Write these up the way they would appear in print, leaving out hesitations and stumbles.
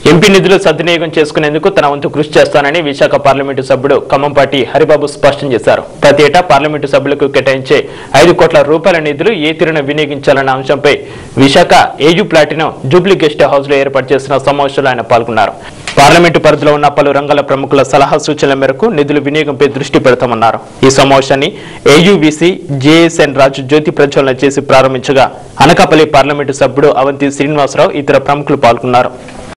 MP నిధులు సద్వినియోగం చేసుకునేందుకు తన వంతు కృషి చేస్తానని విశాఖ పార్లమెంటు సభ్యుడు ఖమ్మంపాటి హరిబాబు స్పష్టం చేశారు. ప్రతి ఏటా పార్లమెంటు సభ్యులకు కేటాయించే 5 కోట్ల రూపాయల నిధులు ఏ తీరున వినియోగించాలన్న అంశంపై Visakha AU platinum jubilee guest house లో ఏర్పాటు చేసిన సమావేశంలో ఆయన పాల్గొన్నారు. పార్లమెంటు పరిధిలో ఉన్న పలు రంగాల ప్రముఖుల సలహా సూచనల మేరకు నిధుల వినియోగంపై దృష్టి పెడతామన్నారు. ఈ సమావేశాన్ని ఏయూవీసీ జేఎస్ఎన్ రాజు జ్యోతి ప్రజ్వలన చేసి ప్రారంభించగా అనకాపల్లి పార్లమెంటు సభ్యుడు అవంతి శ్రీనివాసరావు ఇతర ప్రముఖులు పాల్గొన్నారు.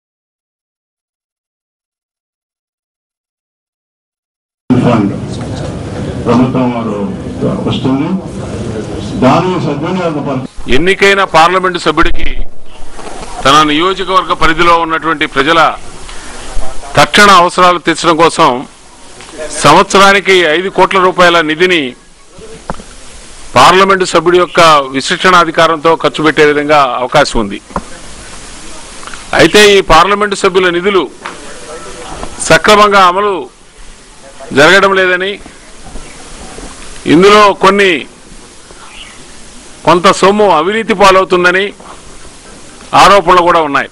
ఎన్నికైన పార్లమెంటు సభ్యుడికి తన నియోజకవర్గ పరిధిలో ఉన్నటువంటి ప్రజల తక్షణ అవసరాలు తీర్చడం కోసం సంవత్సరానికి 5 కోట్ల రూపాయల నిధిని పార్లమెంటు సభ్యుడి యొక్క విశిష్టణాధికారంతో ఖర్చు పెట్టే విధంగా అవకాశం ఉంది. అయితే ఈ పార్లమెంటు సభ్యుల నిధులు సక్రమంగా అమలు జరగడం లేదని, ఇందులో కొంత సొమ్ము అవినీతి పాలవుతుందని ఆరోపణలు కూడా ఉన్నాయి.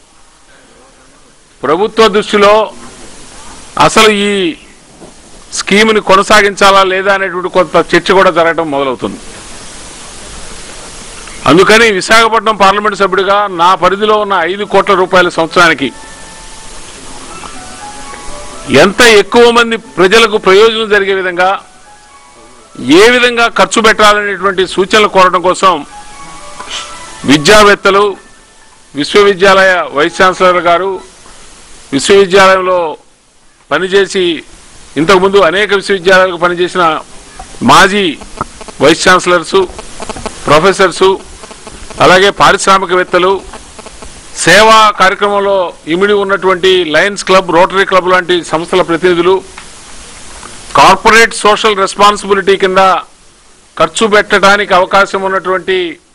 ప్రభుత్వ దృష్టిలో అసలు ఈ స్కీమ్ని కొనసాగించాలా లేదా అనేటువంటి కొంత చర్చ కూడా జరగడం మొదలవుతుంది. అందుకని విశాఖపట్నం పార్లమెంటు సభ్యుడిగా నా పరిధిలో ఉన్న 5 కోట్ల రూపాయల సంవత్సరానికి ఎంత ఎక్కువ మంది ప్రజలకు ప్రయోజనం జరిగే విధంగా ఏ విధంగా ఖర్చు పెట్టాలనేటువంటి సూచనలు కోరడం కోసం విద్యావేత్తలు, విశ్వవిద్యాలయ వైస్ ఛాన్సలర్ గారు, విశ్వవిద్యాలయంలో పనిచేసి ఇంతకుముందు అనేక విశ్వవిద్యాలయాలకు పనిచేసిన మాజీ వైస్ ఛాన్సలర్సు, ప్రొఫెసర్సు, అలాగే పారిశ్రామికవేత్తలు, సేవా కార్యక్రమంలో ఇమిడి ఉన్నటువంటి లయన్స్ క్లబ్, రోటరీ క్లబ్ లాంటి సంస్థల ప్రతినిధులు, కార్పొరేట్ సోషల్ రెస్పాన్సిబిలిటీ కింద ఖర్చు పెట్టడానికి అవకాశం ఉన్నటువంటి